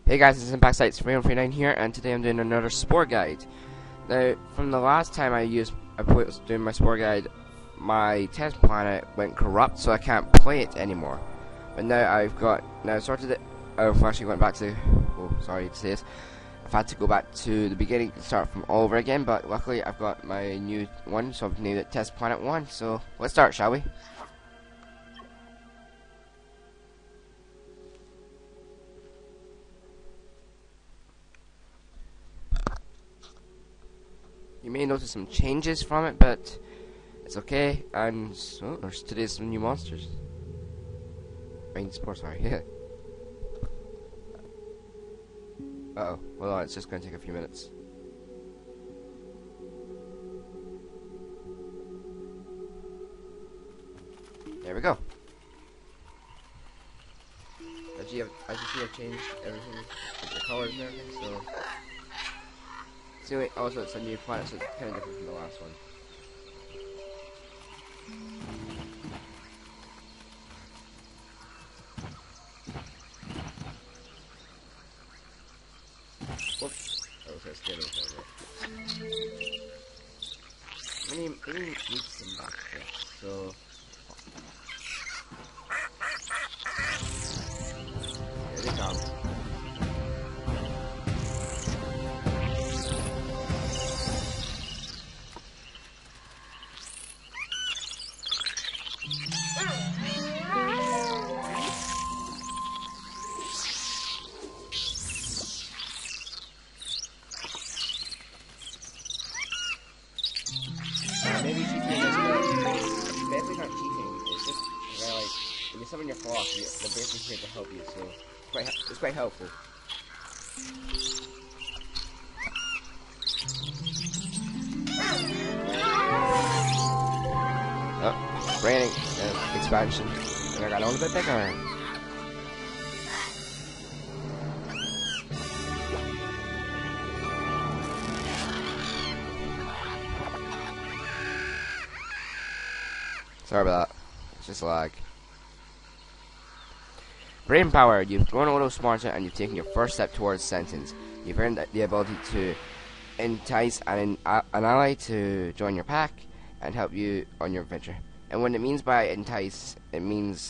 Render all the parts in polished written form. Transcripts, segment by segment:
Hey guys, this is Impact Sites 3139 here, and today I'm doing another Spore guide. Now, from the last time I was doing my Spore guide, my test planet went corrupt, so I can't play it anymore. But now I sorted it. I've actually went back to. Oh, sorry to say this. I've had to go back to the beginning and start from all over again. But luckily, I've got my new one, so I've named it Test Planet 1. So let's start, shall we? You may notice some changes from it, but it's okay. And so today's some new monsters. Spore, sorry. Yeah. Uh-oh. Hold on, it's just going to take a few minutes. There we go. As you see, I've changed everything, like the colors and everything, so... So also, it's a new planet, so it's kind of different from the last one. Whoops. Oh, so it's getting over. We need some back there, so... Here they come. Maybe cheating is definitely not cheating. It's just like when you summon your flock, they're basically here to help you, so it's quite helpful. Oh, raining expansion, and I got a little bit bigger. Sorry about that. It's just lag. Brain power. You've grown a little smarter and you've taken your first step towards sentence. You've earned the ability to entice an ally to join your pack and help you on your adventure. And what it means by entice, it means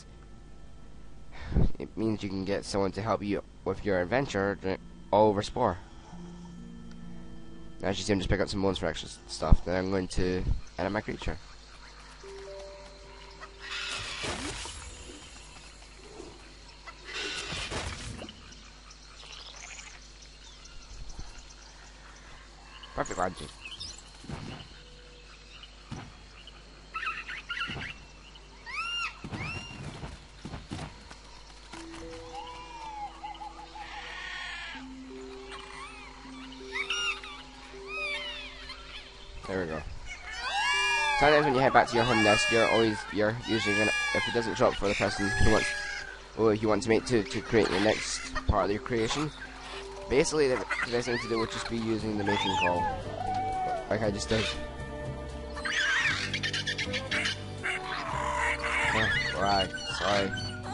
you can get someone to help you with your adventure all over Spore. As you see, I'm just picking up some bones for extra stuff. Then I'm going to edit my creature. Perfect logic. There we go. Sometimes when you head back to your home nest, you're usually gonna, if it doesn't show up for the person you want to make to create your next part of your creation. Basically, the best thing to do would just be using the mating call, like I just did. Oh, right, sorry.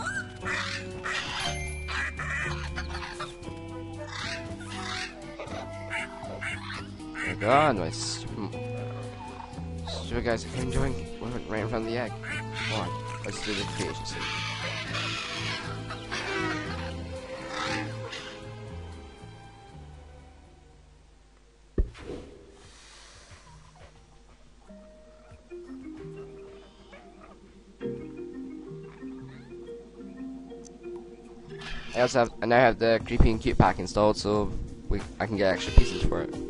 Oh my god, my stupid guys are enjoying right in front of the egg. Come on, let's do the creation scene. I now have the creepy and cute pack installed, so I can get extra pieces for it.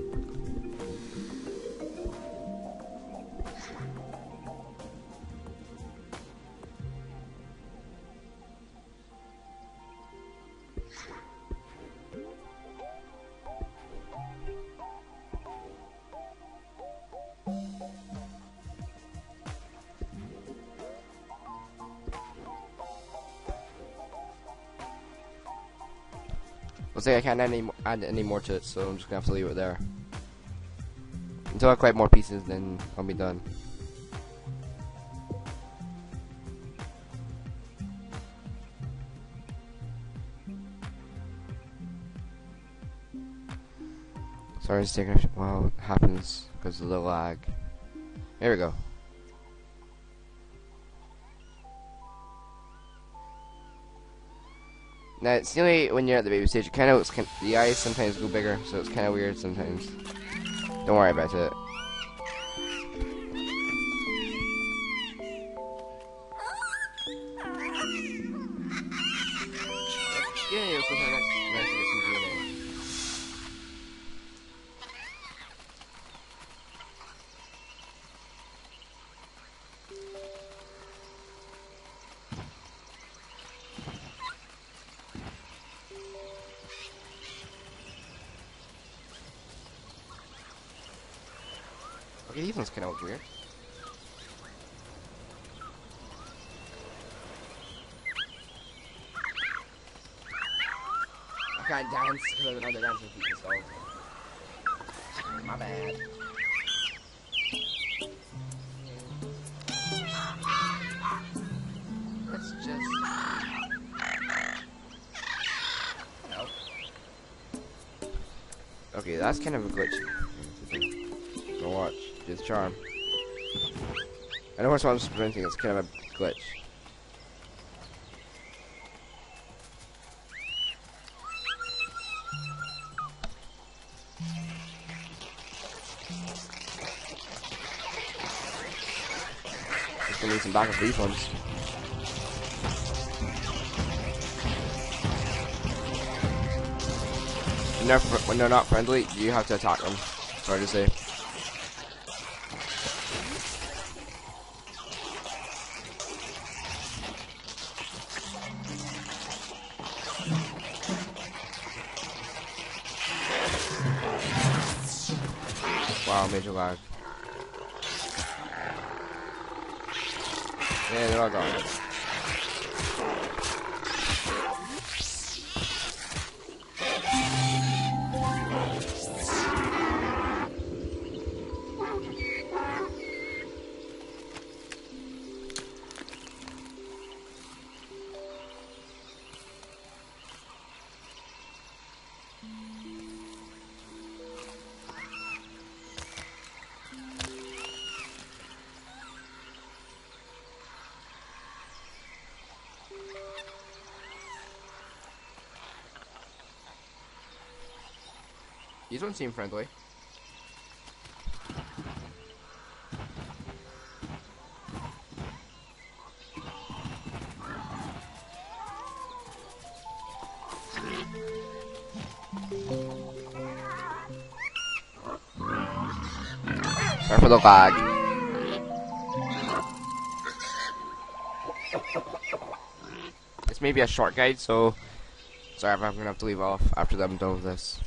Looks like I can't add any more to it, so I'm just gonna have to leave it there. Until I collect more pieces, then I'll be done. Sorry, it's taking a well, it happens because of the lag. Here we go. Now, it's nearly when you're at the baby stage, it kind of looks, the eyes sometimes go bigger, so it's kind of weird sometimes. Don't worry about it. Yeah, you're supposed to have nice to get some DNA. Okay, these ones kind of look weird. I can't dance because I don't know the dancing feet, so my bad. Let's just help. Okay, that's kind of a glitch. Go watch. Just charm. I know why I'm sprinting, it's kind of a glitch. Just gonna need some backup for these ones. When they're not friendly, you have to attack them. Sorry to say. Wow, major lag. Yeah, they're all gone. These don't seem friendly. Sorry for the lag. This may be a short guide, so sorry if I'm gonna have to leave off after I'm done with this.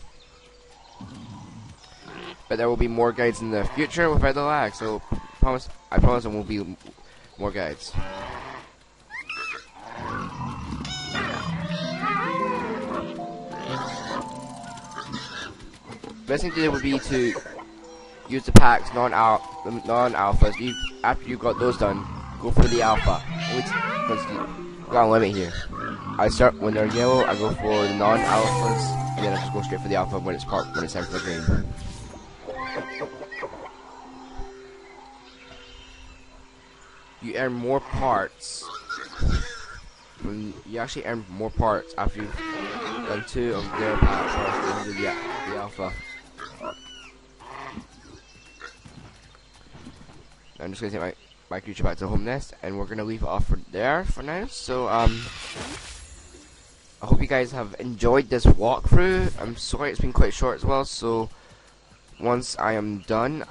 But there will be more guides in the future without the lag, so I promise there will be more guides. Best thing to do would be to use the packs, non-alphas. After you got those done, go for the alpha. Because you got a limit here. I start when they're yellow, I go for the non-alphas, and then I just go straight for the alpha when it's time for the green. You earn more parts. You actually earn more parts after you've done 2 of their packs or the alpha. I'm just gonna take my creature back to the home nest, and we're gonna leave it off there for now. So I hope you guys have enjoyed this walkthrough. I'm sorry it's been quite short as well. So once I am done,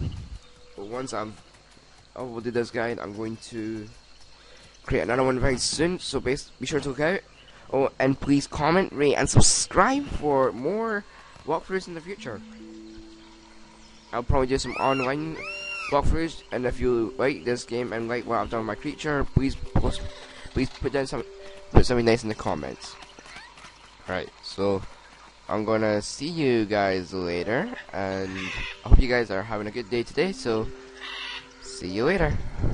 we'll do this guide. I'm going to create another one very soon. So be sure to look out. Oh, and please comment, rate, and subscribe for more walkthroughs in the future. I'll probably do some online walkthroughs, and if you like this game and like what I've done with my creature, please put something nice in the comments. Alright, so I'm gonna see you guys later, and I hope you guys are having a good day today. So see you later.